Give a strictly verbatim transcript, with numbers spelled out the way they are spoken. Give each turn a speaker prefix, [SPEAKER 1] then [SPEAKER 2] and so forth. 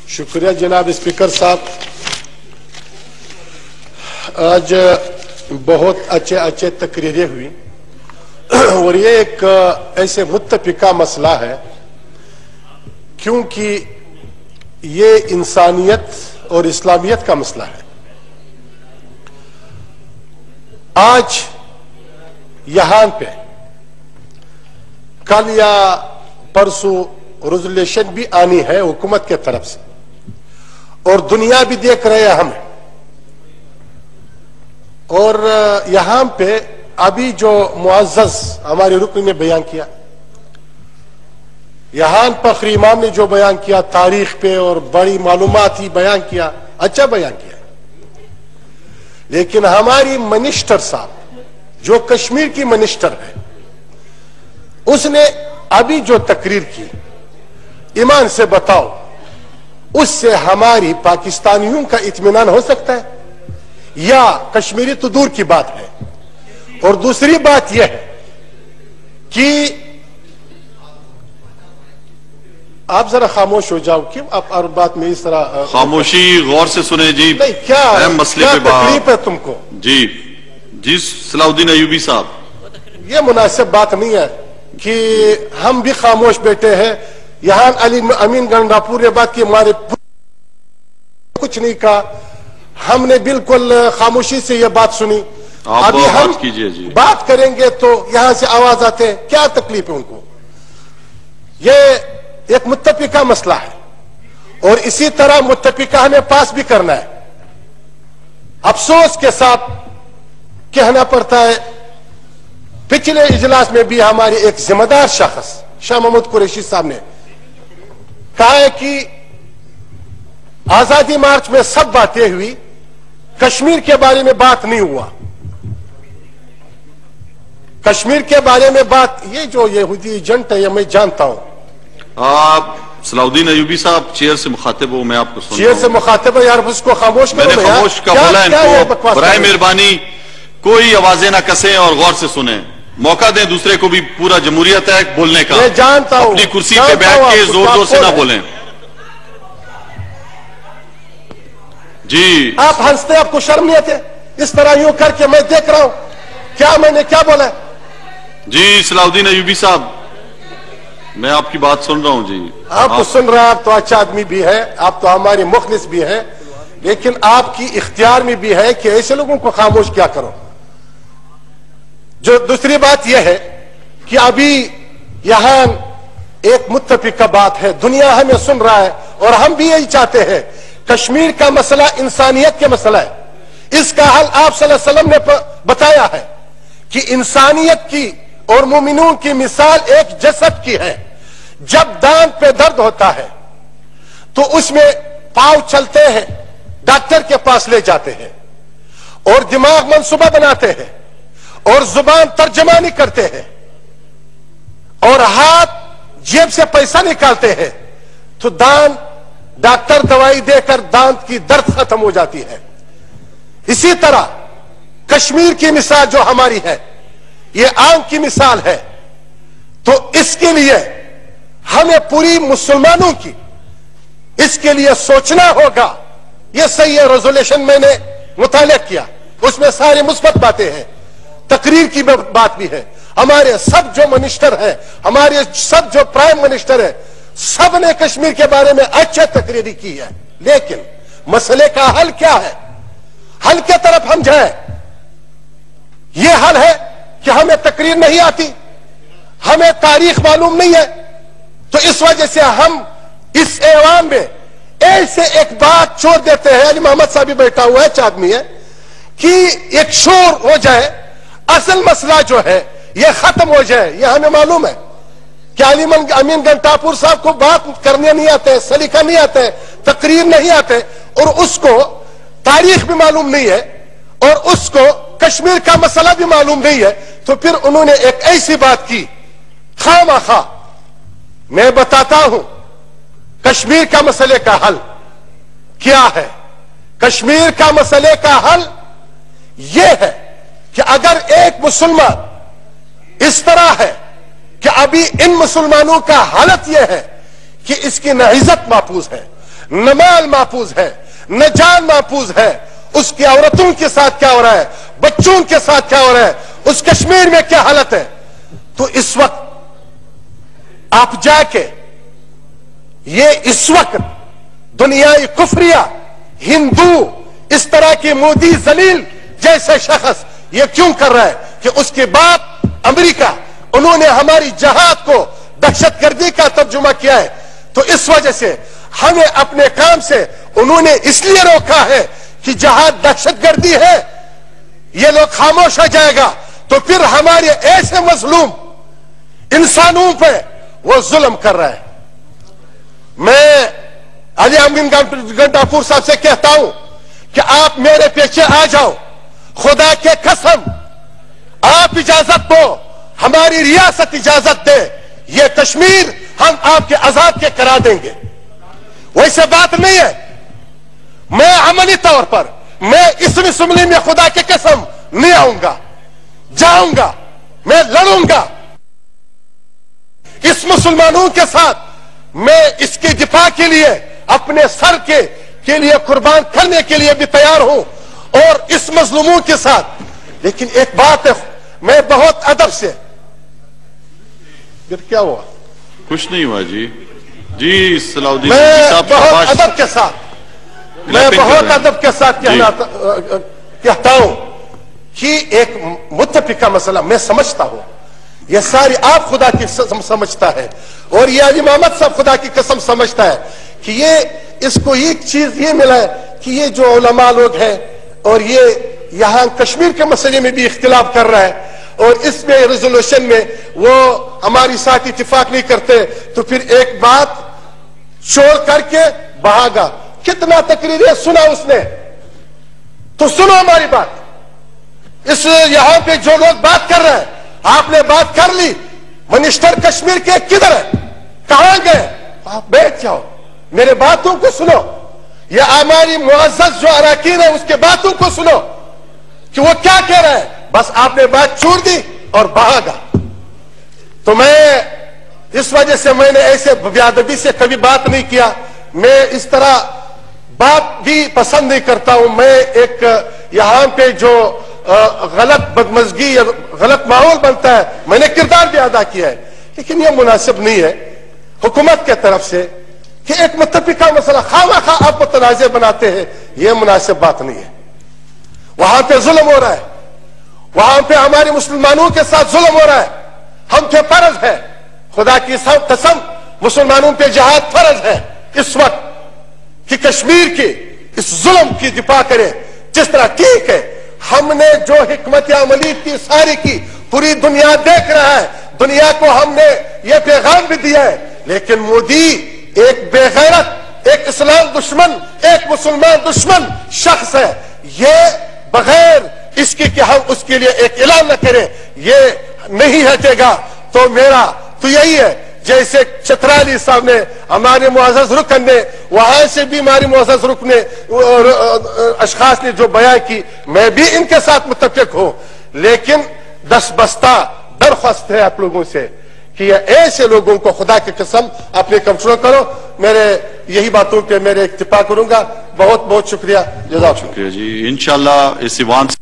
[SPEAKER 1] شکریہ جناب اسپیکر صاحب. آج بہت اچھے اچھے تقریریں ہوئی اور یہ ایک ایسے متفقہ مسئلہ ہے کیونکہ یہ انسانیت اور اسلامیت کا مسئلہ ہے. آج یہاں پہ کل یا پرسوں ریزولوشن بھی آنی ہے حکومت کے طرف سے اور دنیا بھی دیکھ رہے ہیں ہمیں. اور یہاں پہ ابھی جو معزز ہمارے رکن نے بیان کیا, یہاں فخری امام نے جو بیان کیا تاریخ پہ اور بڑی معلومات ہی بیان کیا, اچھا بیان کیا. لیکن ہماری منسٹر صاحب جو کشمیر کی منسٹر ہے, اس نے ابھی جو تقریر کی, ایمان سے بتاؤ اس سے ہماری پاکستانیوں کا اطمینان ہو سکتا ہے یا کشمیری تو دور کی بات ہے. اور دوسری بات یہ ہے کہ آپ ذرا خاموش ہو جاؤ. کیوں آپ اور بات میں اس طرح
[SPEAKER 2] خاموشی غور سے سنیں جی.
[SPEAKER 1] نہیں, کیا
[SPEAKER 2] اہم مسئلے
[SPEAKER 1] کیا
[SPEAKER 2] پہ بات
[SPEAKER 1] تکلیف ہے تم کو؟
[SPEAKER 2] جی جی صلاح الدین ایوبی صاحب,
[SPEAKER 1] یہ مناسب بات نہیں ہے کہ ہم بھی خاموش بیٹھے ہیں. یہاں علی امین گنڈاپور نے بات کی, ہمارے کچھ نہیں کہا, ہم نے بالکل خاموشی سے یہ بات سنی.
[SPEAKER 2] آپ
[SPEAKER 1] ابھی ہم
[SPEAKER 2] بات کیجئے جی.
[SPEAKER 1] بات کریں گے تو یہاں سے آواز آتے ہیں, کیا تکلیف ہے ان کو؟ یہ ایک متفقہ مسئلہ ہے اور اسی طرح متفقہ ہمیں پاس بھی کرنا ہے. افسوس کے ساتھ کہنا پڑتا ہے, پچھلے اجلاس میں بھی ہمارے ایک ذمہ دار شخص شاہ محمود قریشی صاحب نے کہا ہے کہ آزادی مارچ میں سب باتیں ہوئی, کشمیر کے بارے میں بات نہیں ہوا. کشمیر کے بارے میں بات, یہ جو یہودی ایجنٹ ہے یہ میں جانتا ہوں.
[SPEAKER 2] آپ صلاح الدین ایوبی صاحب چیئر سے مخاطب ہو, میں آپ کو سن
[SPEAKER 1] چیئر سے مخاطب ہے یار, اس کو خاموش کرو.
[SPEAKER 2] میں نے خاموش کا بولا ان کو, برائے
[SPEAKER 1] میرے
[SPEAKER 2] مہربانی کوئی آوازیں نہ کسیں اور غور سے سنیں. موقع دیں دوسرے کو بھی, پورا جمہوریت ہے بولنے کا.
[SPEAKER 1] میں جانتا ہوں,
[SPEAKER 2] اپنی کرسی پہ بیٹھ کے زور زور سے نہ بولیں. جی
[SPEAKER 1] آپ ہنستے, آپ کو شرم نہیں آتے اس طرح یوں کر کے؟ میں دیکھ رہا ہوں کیا میں نے کیا بولا.
[SPEAKER 2] جی صلاح الدین ایوبی صاحب, میں آپ کی بات سن رہا ہوں. جی
[SPEAKER 1] آپ کو سن رہا, آپ تو اچھا آدمی بھی ہے, آپ تو ہمارے مخلص بھی ہیں, لیکن آپ کی اختیار میں بھی ہے کہ ایسے لوگوں کو خاموش کیا کرو. جو دوسری بات یہ ہے کہ ابھی یہاں ایک متفقہ بات ہے, دنیا ہمیں سن رہا ہے اور ہم بھی یہی چاہتے ہیں. کشمیر کا مسئلہ انسانیت کے مسئلہ ہے, اس کا حل آپ صلی اللہ علیہ وسلم نے بتایا ہے کہ انسانیت کی اور مومنوں کی مثال ایک جسد کی ہے. جب دانت پہ درد ہوتا ہے تو اس میں پاؤں چلتے ہیں, ڈاکٹر کے پاس لے جاتے ہیں اور دماغ منصوبہ بناتے ہیں اور زبان ترجمانی کرتے ہیں اور ہاتھ جیب سے پیسہ نکالتے ہیں تو دانت ڈاکٹر دوائی دے کر دانت کی درد ختم ہو جاتی ہے. اسی طرح کشمیر کی مثال جو ہماری ہے یہ آنکھ کی مثال ہے. تو اس کے لیے ہمیں پوری مسلمانوں کی اس کے لیے سوچنا ہوگا. یہ صحیح ہے, ریزولوشن میں نے مطالعہ کیا, اس میں ساری مثبت باتیں ہیں, تقریر کی بات بھی ہے. ہمارے سب جو منسٹر ہیں, ہمارے سب جو پرائم منسٹر ہیں, سب نے کشمیر کے بارے میں اچھا تقریری کی ہے. لیکن مسئلے کا حل کیا ہے؟ حل کی طرف ہم جائیں. یہ حل ہے کہ ہمیں تقریر نہیں آتی, ہمیں تاریخ معلوم نہیں ہے, تو اس وجہ سے ہم اس ایوان میں ایسے ایک بات چھوڑ دیتے ہیں. علی محمد صاحب بھی بیٹھا ہوا ہے, اچھا آدمی ہے, کہ ایک شور ہو جائے, اصل مسئلہ جو ہے یہ ختم ہو جائے. یہ ہمیں معلوم ہے کہ علی امین گنڈاپور صاحب کو بات کرنے نہیں آتے, سلیقہ نہیں آتے, تقریر نہیں آتے, اور اس کو تاریخ بھی معلوم نہیں ہے اور اس کو کشمیر کا مسئلہ بھی معلوم نہیں ہے. تو پھر انہوں نے ایک ایسی بات کی, خواہ مخواہ میں بتاتا ہوں کشمیر کا مسئلے کا حل کیا ہے. کشمیر کا مسئلے کا حل یہ ہے کہ اگر ایک مسلمان اس طرح ہے کہ ابھی ان مسلمانوں کا حالت یہ ہے کہ اس کی نہ عزت محفوظ ہے, نہ مال محفوظ ہے نہ جان محفوظ ہے. اس کی عورتوں کے ساتھ کیا ہو رہا ہے, بچوں کے ساتھ کیا ہو رہا ہے, اس کشمیر میں کیا حالت ہے. تو اس وقت آپ جا کے یہ اس وقت دنیائی کفریہ ہندو اس طرح کی مودی ذلیل جیسے شخص یہ کیوں کر رہا ہے کہ اس کے باپ امریکہ انہوں نے ہماری جہاد کو دہشت گردی کا ترجمہ کیا ہے. تو اس وجہ سے ہمیں اپنے کام سے انہوں نے اس لیے روکا ہے کہ جہاد دہشت گردی ہے, یہ لوگ خاموش ہو جائے گا تو پھر ہمارے ایسے مظلوم انسانوں پہ وہ ظلم کر رہا ہے. میں علی امین گنڈاپور صاحب سے کہتا ہوں کہ آپ میرے پیچھے آ جاؤ, خدا کے قسم آپ اجازت دو, ہماری ریاست اجازت دے, یہ کشمیر ہم آپ کے آزاد کے کرا دیں گے. ویسے بات نہیں ہے. میں عملی طور پر میں اس اسمبلی میں خدا کے قسم نہیں آؤں گا, جاؤں گا, میں لڑوں گا اس مسلمانوں کے ساتھ. میں اس کے دفاع کے لیے اپنے سر کے کے لیے قربان کرنے کے لیے بھی تیار ہوں اور اس مظلوموں کے ساتھ. لیکن ایک بات ہے, میں بہت ادب سے, پھر کیا ہوا,
[SPEAKER 2] کچھ نہیں ہوا جی. جی صلاح الدین
[SPEAKER 1] میں
[SPEAKER 2] صاحب
[SPEAKER 1] بہت ادب کے ساتھ میں بہت ادب کے ساتھ کہنا کہتا ہوں کہ ایک متفقہ مسئلہ میں سمجھتا ہوں, یہ ساری آپ خدا کی قسم سمجھتا ہے اور یہ علی محمد صاحب خدا کی قسم سمجھتا ہے کہ یہ اس کو ایک چیز یہ ملا ہے کہ یہ جو علماء لوگ ہیں اور یہ یہاں کشمیر کے مسئلے میں بھی اختلاف کر رہا ہے اور اس میں ریزولوشن میں وہ ہماری ساتھ اتفاق نہیں کرتے, تو پھر ایک بات چھوڑ کر کے بھاگا. کتنا تقریریں سنا اس نے, تو سنو ہماری بات. اس یہاں پہ جو لوگ بات کر رہے ہیں, آپ نے بات کر لی, منسٹر کشمیر کے کدھر ہے, کہاں گئے, آپ بیٹھ جاؤ, میرے باتوں کو سنو. یہ ہماری معزز جو اراکین ہے اس کے باتوں کو سنو کہ وہ کیا کہہ رہے ہیں. بس آپ نے بات چھوڑ دی اور بھاگا. تو میں اس وجہ سے میں نے ایسے بے ادبی سے کبھی بات نہیں کیا. میں اس طرح بات بھی پسند نہیں کرتا ہوں. میں ایک یہاں پہ جو غلط بدمزگی یا غلط ماحول بنتا ہے میں نے کردار بھی ادا کیا ہے, لیکن یہ مناسب نہیں ہے حکومت کے طرف سے کہ ایک متفقہ مسئلہ خواہ خواہ آپ متنازع بناتے ہیں. یہ مناسب بات نہیں ہے. وہاں پہ ظلم ہو رہا ہے, وہاں پہ ہمارے مسلمانوں کے ساتھ ظلم ہو رہا ہے. ہم پہ فرض ہے, خدا کی قسم مسلمانوں پہ جہاد فرض ہے اس وقت کہ کشمیر کے اس ظلم کی دفاع کرے. جس طرح ٹھیک ہے ہم نے جو حکمت عملی کی ساری کی پوری دنیا دیکھ رہا ہے, دنیا کو ہم نے یہ پیغام بھی دیا ہے, لیکن مودی ایک بے غیرت, ایک اسلام دشمن, ایک مسلمان دشمن شخص ہے. یہ بغیر اس کی کہ ہم اس کے لیے ایک اعلان نہ کریں یہ نہیں ہٹے گا. تو میرا تو یہی ہے, جیسے چترالی صاحب نے ہمارے معزز رکن نے, وہاں سے بھی ہماری معزز رکن نے اشخاص نے جو بیان کی, میں بھی ان کے ساتھ متفق ہوں. لیکن دس بستہ درخواست ہے آپ لوگوں سے کہ یہ ایسے لوگوں کو خدا کی قسم اپنے کنٹرول کرو. میرے یہی باتوں پہ میرے اکتفا کروں گا. بہت بہت شکریہ, جزاک اللہ.
[SPEAKER 2] شکریہ جی. انشاءاللہ اس ایوان